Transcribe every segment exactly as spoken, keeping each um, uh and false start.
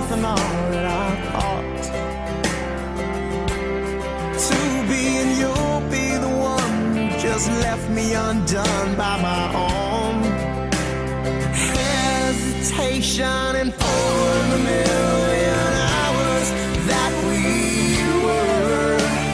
than all that I thought. To be and you'll be the one who just left me undone by my own hesitation and for the million hours that we were.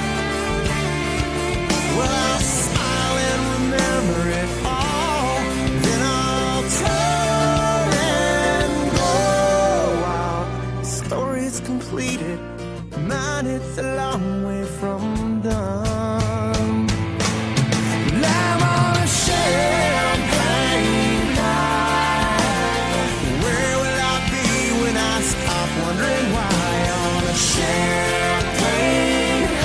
Well, I'll smile and remember it all, then I'll turn and go. While the story's completed, mine it's a long way from done. I'm on a champagne high. Where will I be when I stop wondering why? On a champagne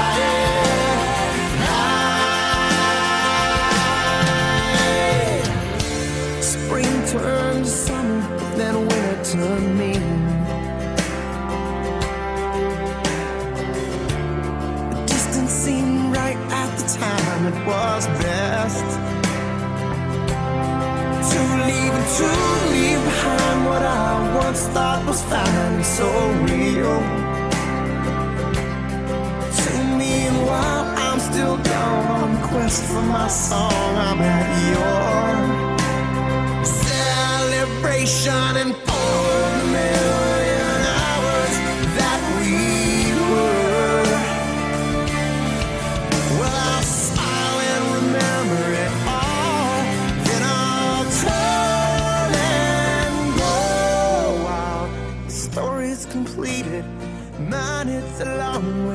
high. Spring turned summer, then winter turned mean. The distance seemed right at the time it was best to leave and to leave behind what I once thought was fine, so real to me. And while I'm still gone on the quest for my song, I'm at your celebration and for the million hours that we were. Well, I'll smile and remember it all, then I'll turn and go. While the story's completed, mine it's a long way